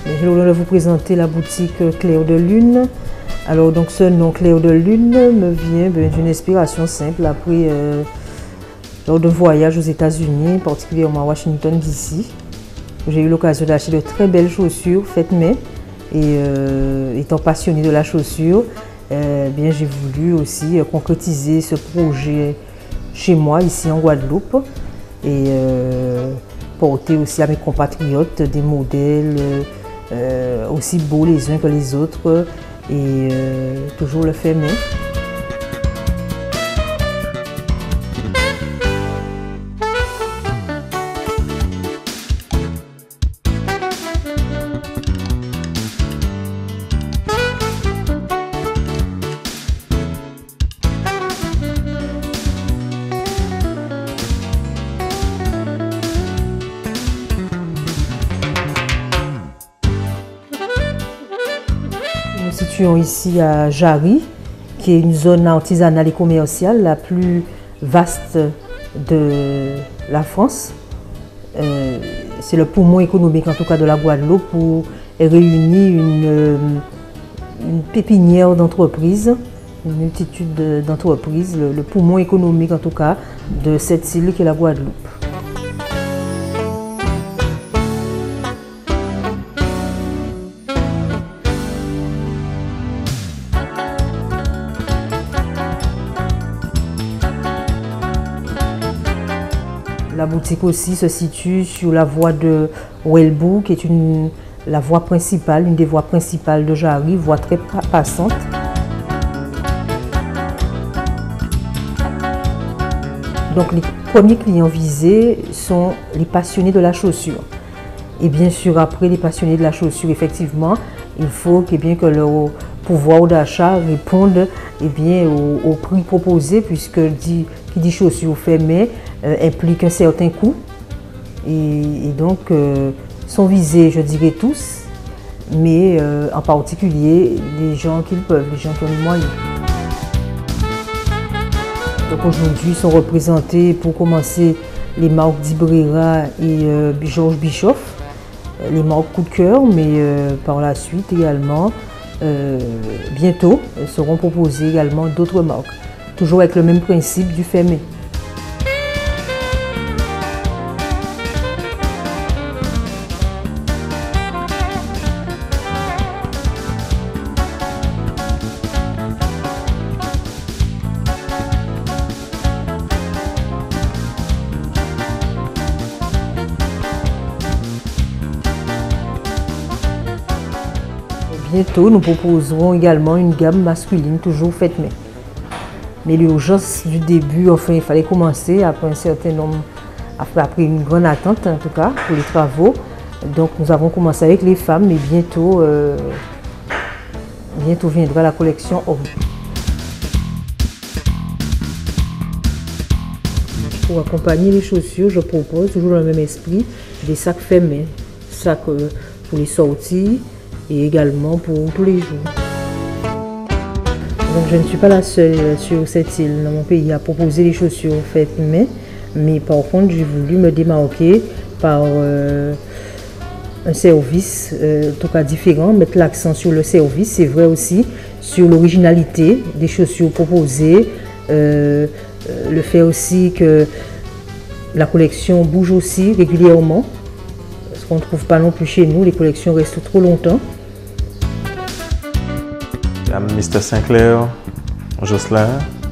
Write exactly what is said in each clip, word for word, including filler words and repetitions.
J'ai l'honneur de vous présenter la boutique Clair de Lune. Alors donc ce nom Clair de Lune me vient d'une inspiration simple après euh, lors de voyage aux États-Unis, particulièrement à Washington D C. J'ai eu l'occasion d'acheter de très belles chaussures faites main et euh, étant passionnée de la chaussure, euh, bien j'ai voulu aussi concrétiser ce projet chez moi ici en Guadeloupe et euh, porter aussi à mes compatriotes des modèles euh, aussi beaux les uns que les autres et euh, toujours le fait main. Nous nous situons ici à Jarry, qui est une zone artisanale et commerciale la plus vaste de la France. Euh, C'est le poumon économique en tout cas de la Guadeloupe où est réunie une, une pépinière d'entreprises, une multitude d'entreprises, le, le poumon économique en tout cas de cette île qui est la Guadeloupe. La boutique aussi se situe sur la voie de Welbourg, qui est une, la voie principale, une des voies principales de Jarry, voie très passante. Donc les premiers clients visés sont les passionnés de la chaussure. Et bien sûr, après les passionnés de la chaussure, effectivement, il faut eh bien, que leur pouvoir d'achat réponde eh bien, au, au prix proposé, puisque dit, qui dit chaussure fait main euh, implique un certain coût. Et, et donc, euh, sont visés, je dirais tous, mais euh, en particulier les gens qui le peuvent, les gens qui ont les moyens. Donc aujourd'hui sont représentés pour commencer les marques d'Ibrera et euh, Georges Bischoff, les marques coup de cœur, mais euh, par la suite également, euh, bientôt, seront proposées également d'autres marques, toujours avec le même principe du fait main. Bientôt, nous proposerons également une gamme masculine, toujours faite main. Mais l'urgence du début, enfin, il fallait commencer après un certain nombre, après, après une grande attente en tout cas, pour les travaux. Donc nous avons commencé avec les femmes, mais bientôt, euh, bientôt viendra la collection hommes. Pour accompagner les chaussures, je propose, toujours dans le même esprit, des sacs faits main, sacs euh, pour les sorties, et également pour tous les jours. Donc je ne suis pas la seule sur cette île dans mon pays à proposer les chaussures faites main, mais par contre j'ai voulu me démarquer par euh, un service euh, en tout cas différent, mettre l'accent sur le service, c'est vrai aussi sur l'originalité des chaussures proposées, euh, le fait aussi que la collection bouge aussi régulièrement, ce qu'on ne trouve pas non plus chez nous, les collections restent trop longtemps. I'm Mister Sinclair Jocelyn.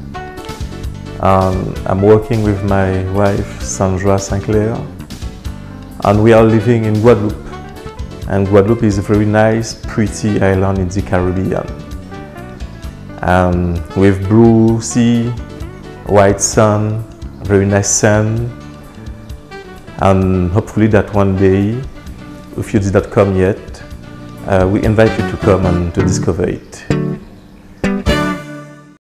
Um, I'm working with my wife Sandra Sinclair, and we are living in Guadeloupe. And Guadeloupe is a very nice, pretty island in the Caribbean. Um, with blue sea, white sun, very nice sun, and hopefully that one day, if you did not come yet, uh, we invite you to come and to discover it.